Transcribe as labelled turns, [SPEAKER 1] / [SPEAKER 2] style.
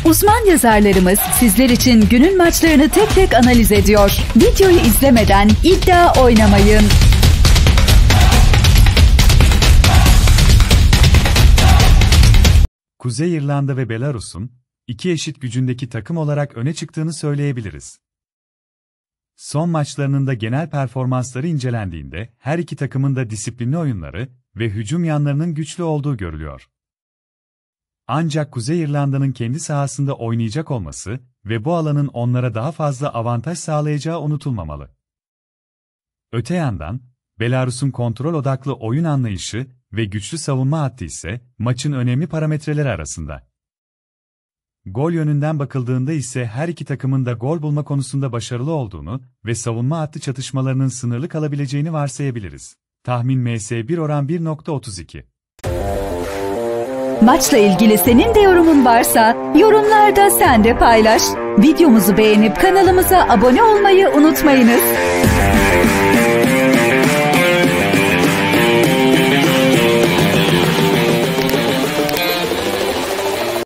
[SPEAKER 1] Uzman yazarlarımız sizler için günün maçlarını tek tek analiz ediyor. Videoyu izlemeden iddia oynamayın.
[SPEAKER 2] Kuzey İrlanda ve Belarus'un iki eşit gücündeki takım olarak öne çıktığını söyleyebiliriz. Son maçlarının da genel performansları incelendiğinde her iki takımın da disiplinli oyunları ve hücum yanlarının güçlü olduğu görülüyor. Ancak Kuzey İrlanda'nın kendi sahasında oynayacak olması ve bu alanın onlara daha fazla avantaj sağlayacağı unutulmamalı. Öte yandan, Belarus'un kontrol odaklı oyun anlayışı ve güçlü savunma hattı ise maçın önemli parametreleri arasında. Gol yönünden bakıldığında ise her iki takımın da gol bulma konusunda başarılı olduğunu ve savunma hattı çatışmalarının sınırlı kalabileceğini varsayabiliriz. Tahmin MS1 oran 1.32.
[SPEAKER 1] Maçla ilgili senin de yorumun varsa yorumlarda sen de paylaş. Videomuzu beğenip kanalımıza abone olmayı unutmayınız.